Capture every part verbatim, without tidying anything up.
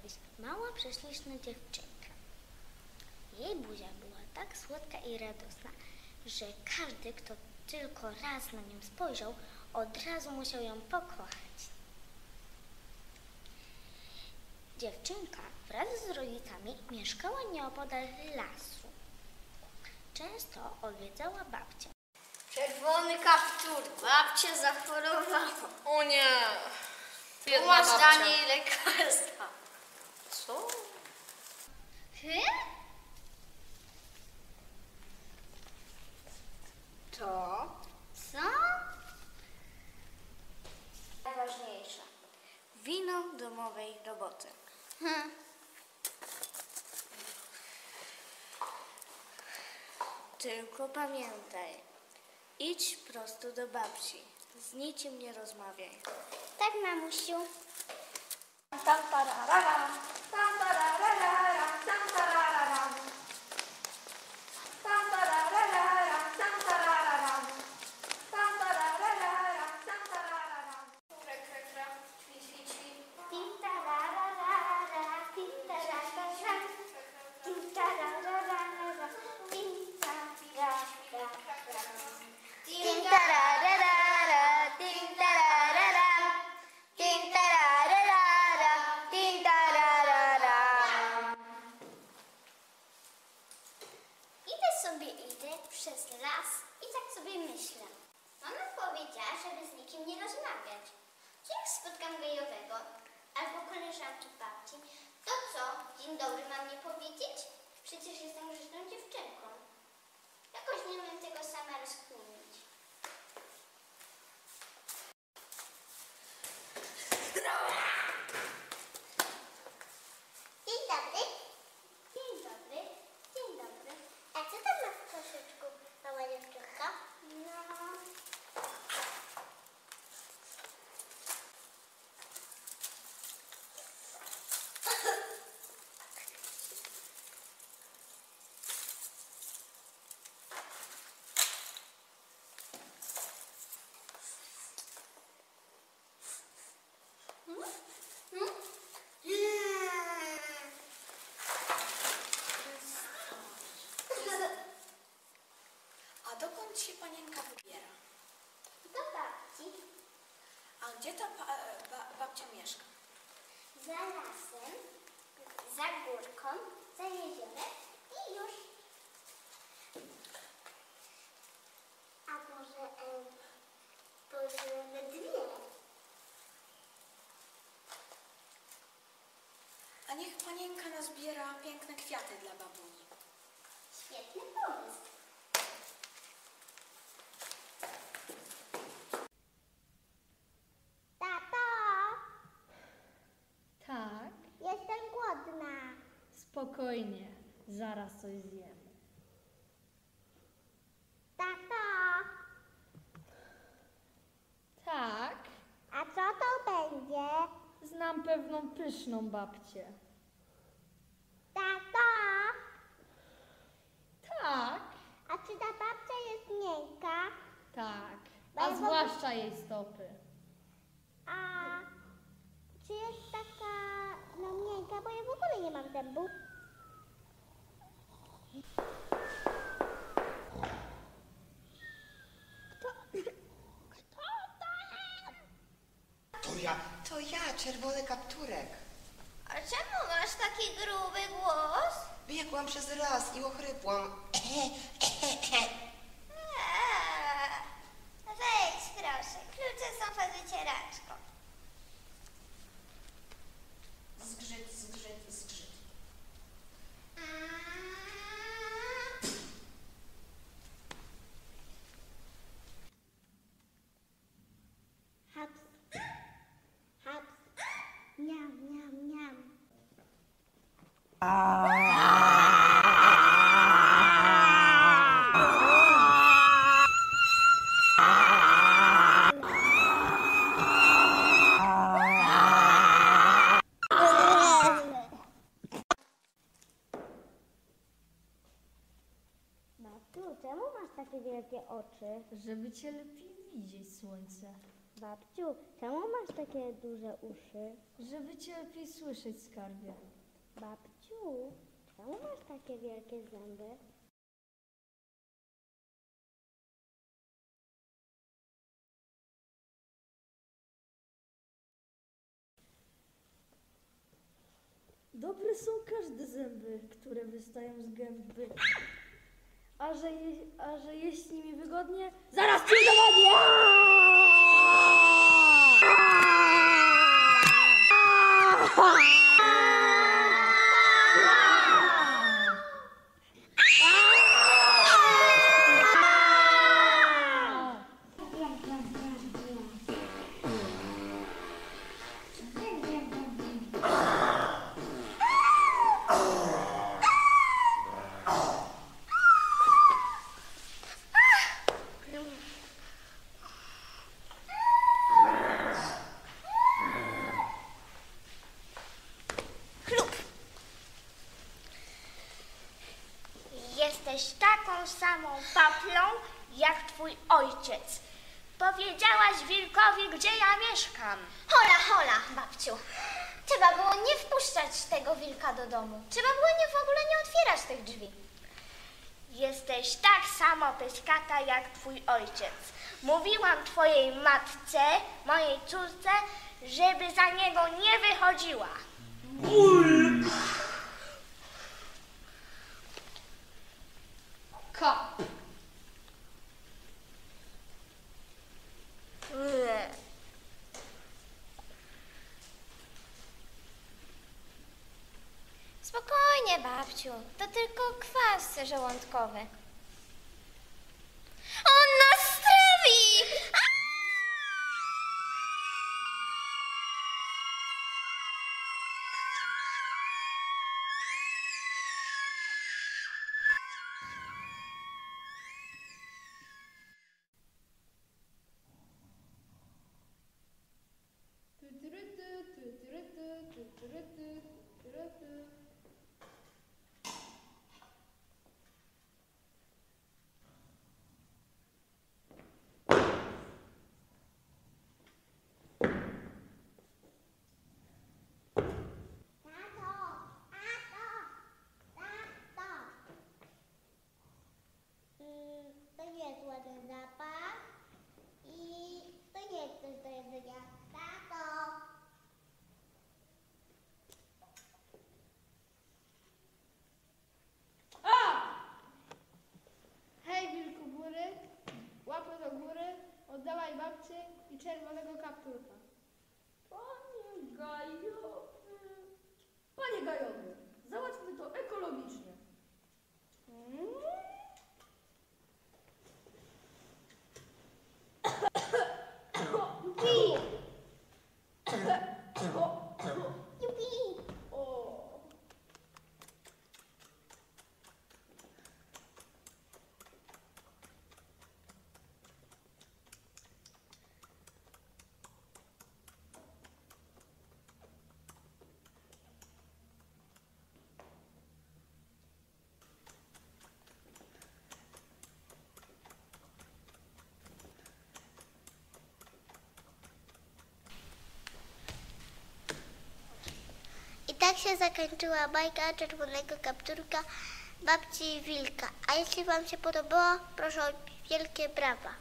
kiedyś mała, prześliczna dziewczynka. Jej buzia była tak słodka i radosna, że każdy, kto tylko raz na nią spojrzał, od razu musiał ją pokochać. Dziewczynka wraz z rodzicami mieszkała nieopodal lasu. Często odwiedzała babcię. Czerwony kaptur, babcia zachorowała. O nie! Tu masz dla niej lekarstwa. Co? Hy? To? Co? Najważniejsze. Wino domowej roboty. Hm. Tylko pamiętaj, idź prosto do babci. Z niczym nie rozmawiaj. Tak, mamusiu. Tam tarararam, tam tarararam, tam tarararam. Tam tarararam, tam tarararam. Tam tarararam, tam tarararam. Kre, kre, kre, ćwi, ćwi, ćwi. Tim tararara, tim tararara, tim tararara, tim tararara. Tim tararara, tim tararara, tim tararara, tim tararara. Idę sobie, idę przez las i tak sobie myślę. Mama powiedziała, żeby z nikim nie rozmawiać. Co jak spotkam gejowego albo koleżanki babci, to co? Dzień dobry mam nie powiedzieć? Przecież jestem grzeczną dziewczynką. Jakoś nie umiem tego sama rozkminić. Dzień dobry. Dzień dobry. Dzień dobry. A co tam masz w koszyczku, mała dziewczynka? No... A dokąd się panienka wybiera? Do babci. A gdzie ta ba ba babcia mieszka? Za lasem, za górką, za jeziorem i już. A może em, pożyjemy dwie? A niech panienka nazbiera piękne kwiaty dla babuni. Świetny pomysł. Tato, Tak, jestem głodna. spokojnie, zaraz coś zjemy. Tato, Tak, a co to będzie? znam pewną pyszną babcię. Tato, Tak, a czy ta babcia jest miękka? tak, Bo a ja w zwłaszcza jej stopy. A czy jest taka, no miękka, bo ja w ogóle nie mam zębów. Kto, kto tam? To ja, to ja, czerwony kapturek. A czemu masz taki gruby głos? Biegłam przez las i ochrypłam. Eee, wejdź proszę, klucze są pod wycieraczką. Zgrzyt, zgrzyt, zgrzyt. Haps, haps, miam, miam, miam. Babciu, czemu masz takie wielkie oczy? Żeby cię lepiej widzieć, słońce. Babciu, czemu masz takie duże uszy? Żeby cię lepiej słyszeć, skarbie. Babciu, czemu masz takie wielkie zęby? Dobre są każde zęby, które wystają z gęby. A że, je, a że jeść nimi wygodnie, zaraz ci udowodnię! Jesteś taką samą paplą, jak twój ojciec. Powiedziałaś wilkowi, gdzie ja mieszkam. Hola, hola, babciu. Trzeba było nie wpuszczać tego wilka do domu. Trzeba było nie, w ogóle nie otwierać tych drzwi. Jesteś tak samo pyskata, jak twój ojciec. Mówiłam twojej matce, mojej córce, żeby za niego nie wychodziła. Kap. Spokojnie, babciu. To tylko kwas żołądkowy. On nas strawi! To nie jest ładny zapach i to nie jest coś do jedzenia. Tato! Hej, wilku góry, łapę do góry, oddawaj babcie i czerwonego kapturka. Panie Gajowy. Panie Gajowy, załatwmy to ekologicznie. Jupi! Jupi! I tak się zakończyła bajka czerwonego kapturka babci i wilka. A jeśli wam się podobało, proszę o wielkie brawa.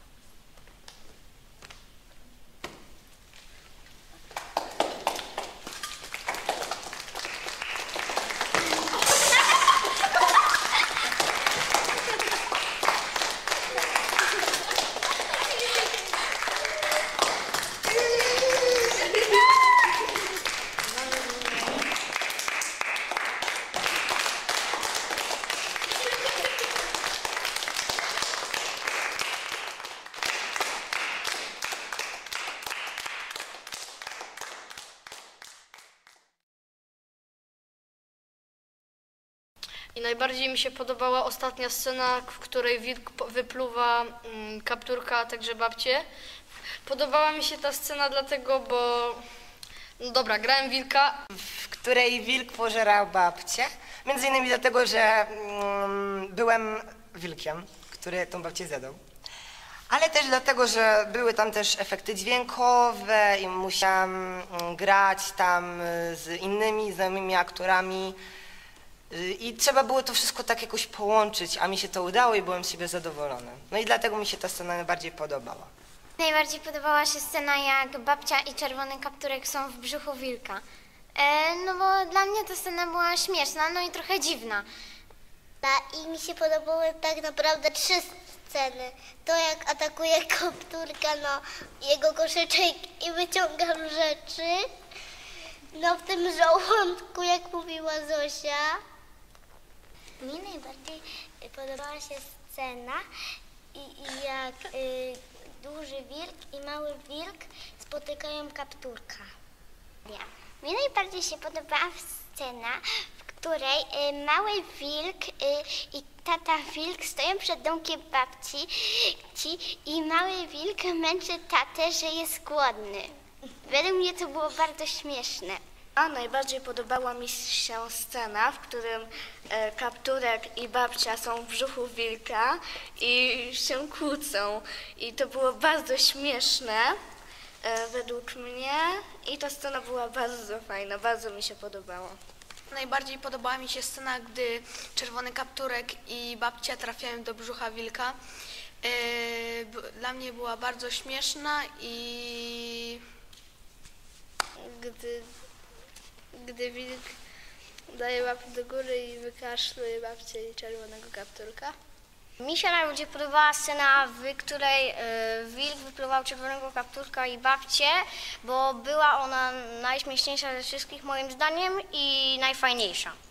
I najbardziej mi się podobała ostatnia scena, w której wilk po- wypluwa mm, kapturka, a także babcię. Podobała mi się ta scena dlatego, bo... No dobra, grałem wilka. w której wilk pożerał babcię. Między innymi dlatego, że mm, byłem wilkiem, który tą babcię zjadł. Ale też dlatego, że były tam też efekty dźwiękowe i musiałam mm, grać tam y, z innymi znajomymi aktorami y, i trzeba było to wszystko tak jakoś połączyć, a mi się to udało i byłem z siebie zadowolona. No i dlatego mi się ta scena najbardziej podobała. Najbardziej podobała się scena, jak babcia i czerwony kapturek są w brzuchu wilka. E, no bo dla mnie ta scena była śmieszna, no i trochę dziwna. I mi się podobały tak naprawdę trzy sceny. To jak atakuje kapturka, no jego koszyczek i wyciągam rzeczy. No w tym żołądku, jak mówiła Zosia. Mi najbardziej podobała się scena i, i jak y, duży wilk i mały wilk spotykają kapturka. Mi najbardziej się podobała scena, w której y, mały wilk y, i tata wilk stoją przed domkiem babci ci, i mały wilk męczy tatę, że jest głodny. Według mnie to było bardzo śmieszne. A najbardziej podobała mi się scena, w którym e, kapturek i babcia są w brzuchu wilka i się kłócą. I to było bardzo śmieszne e, według mnie i ta scena była bardzo fajna, bardzo mi się podobała. Najbardziej podobała mi się scena, gdy czerwony kapturek i babcia trafiają do brzucha wilka. Yy, b- dla mnie była bardzo śmieszna i Gdy, gdy wilk daje łapę do góry i wykaszluje babcię i czerwonego kapturka. Mi się najbardziej podobała scena, w której y, wilk wypluwał czerwonego kapturka i babcię, bo była ona najśmieszniejsza ze wszystkich moim zdaniem i najfajniejsza.